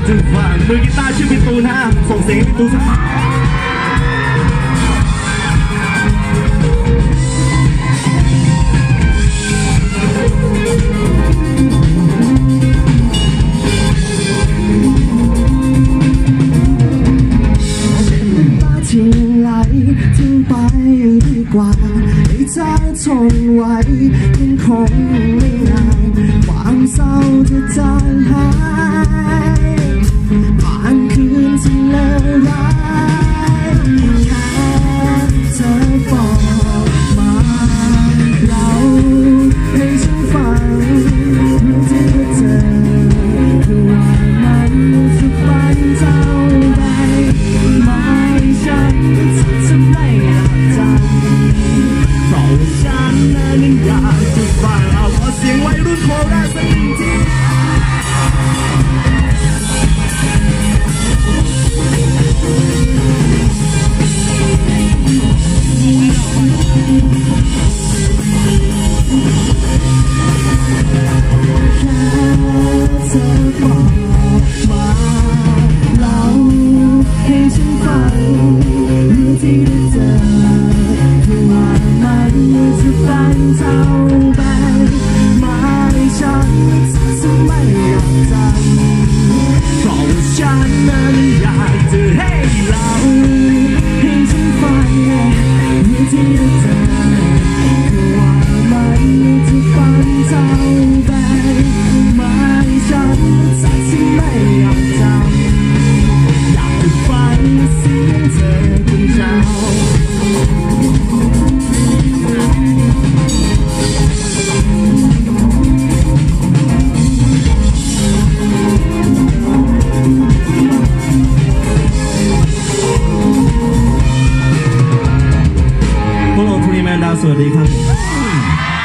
จะฟังมือกีตาร์ชื่อพี่ตูนฮะส่งเสียงให้พี่ตูนสักที่ไหลทิ้งไปดีกว่าให้เธอทนไว้ยังคงไม่นานความเศร้าจะจางหายผ่านคืนที่เลวร้ายแค่เธอบอกมาเราให้ฉันฟังที่เธอคือว่ามันจะฝันเท่าใดฉันจะไม่รับจำเพราะว่าฉันนั้นอยากจะฟังเอาขอเสียงวัยรุ่นโคราชสักหนึ่งทีแค่เธอบอกมาเล่าให้ฉันฟังที่ได้เจอคือว่ามันจะฝันเท่าใดมาให้ฉันจะไม่อยากจำเพราะว่าฉันนั้นอยากจะให้เราให้ฉันฟังที่ได้เจอคือว่ามันจะฝันเท่าใดมาให้ฉันจะไม่อยากจำอยากจะฟังเสียงเธอคนเจ้าพวกเราทูนีแมนดาวสวัสดีครับ